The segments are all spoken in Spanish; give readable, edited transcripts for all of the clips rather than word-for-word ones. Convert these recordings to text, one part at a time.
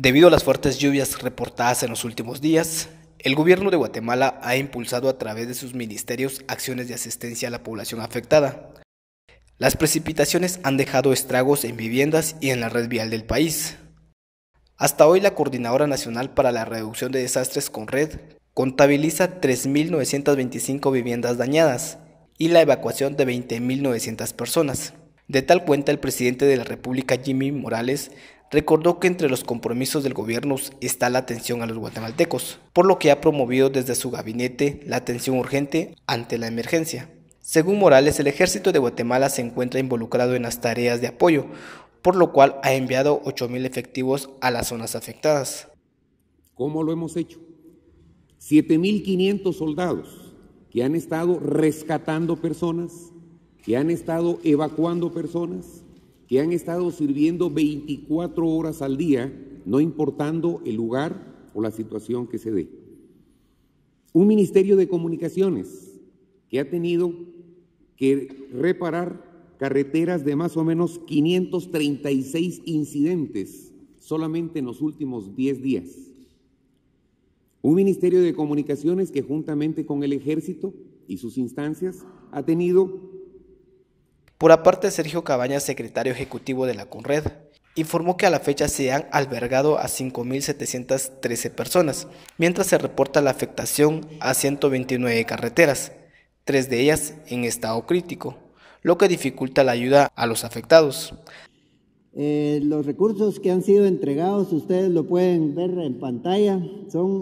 Debido a las fuertes lluvias reportadas en los últimos días, el gobierno de Guatemala ha impulsado a través de sus ministerios acciones de asistencia a la población afectada. Las precipitaciones han dejado estragos en viviendas y en la red vial del país. Hasta hoy, la Coordinadora Nacional para la Reducción de Desastres CONRED contabiliza 3.925 viviendas dañadas y la evacuación de 20.900 personas. De tal cuenta, el presidente de la República, Jimmy Morales, recordó que entre los compromisos del gobierno está la atención a los guatemaltecos, por lo que ha promovido desde su gabinete la atención urgente ante la emergencia. Según Morales, el Ejército de Guatemala se encuentra involucrado en las tareas de apoyo, por lo cual ha enviado 8.000 efectivos a las zonas afectadas. ¿Cómo lo hemos hecho? 7.500 soldados que han estado rescatando personas, que han estado evacuando personas, que han estado sirviendo 24 horas al día, no importando el lugar o la situación que se dé. Un Ministerio de Comunicaciones que ha tenido que reparar carreteras de más o menos 536 incidentes solamente en los últimos 10 días. Un Ministerio de Comunicaciones que juntamente con el Ejército y sus instancias ha tenido... Por aparte, Sergio Cabañas, secretario ejecutivo de la CONRED, informó que a la fecha se han albergado a 5.713 personas, mientras se reporta la afectación a 129 carreteras, 3 de ellas en estado crítico, lo que dificulta la ayuda a los afectados. Los recursos que han sido entregados, ustedes lo pueden ver en pantalla, son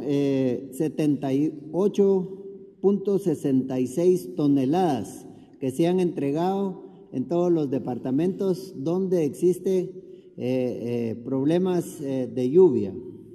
78.66 toneladas que se han entregado en todos los departamentos donde existe problemas de lluvia.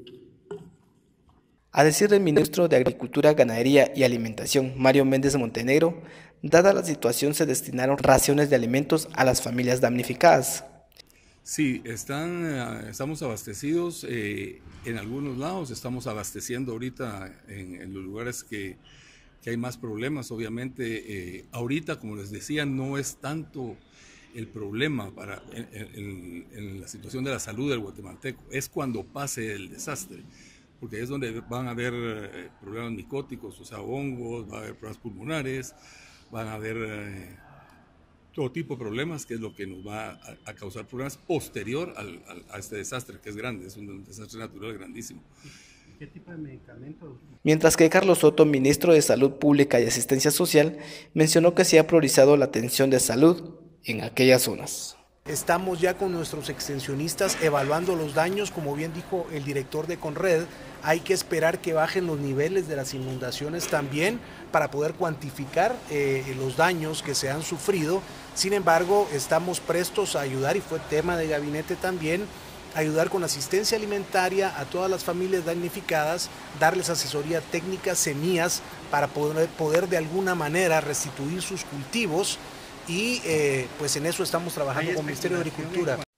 A decir del ministro de Agricultura, Ganadería y Alimentación, Mario Méndez Montenegro, dada la situación se destinaron raciones de alimentos a las familias damnificadas. Sí, estamos abastecidos en algunos lados, estamos abasteciendo ahorita en los lugares que hay más problemas. Obviamente, ahorita, como les decía, no es tanto el problema en la situación de la salud del guatemalteco, es cuando pase el desastre, porque es donde van a haber problemas micóticos, o sea, hongos, va a haber problemas pulmonares, van a haber todo tipo de problemas, que es lo que nos va a causar problemas posterior a este desastre, que es grande, es un desastre natural grandísimo. ¿Qué tipo de medicamentos? Mientras que Carlos Soto, ministro de Salud Pública y Asistencia Social, mencionó que se ha priorizado la atención de salud en aquellas zonas. Estamos ya con nuestros extensionistas evaluando los daños, como bien dijo el director de CONRED, hay que esperar que bajen los niveles de las inundaciones también para poder cuantificar los daños que se han sufrido. Sin embargo, estamos prestos a ayudar, y fue tema de gabinete también, ayudar con asistencia alimentaria a todas las familias damnificadas, darles asesoría técnica, semillas, para poder de alguna manera restituir sus cultivos, y pues en eso estamos trabajando con el Ministerio de Agricultura.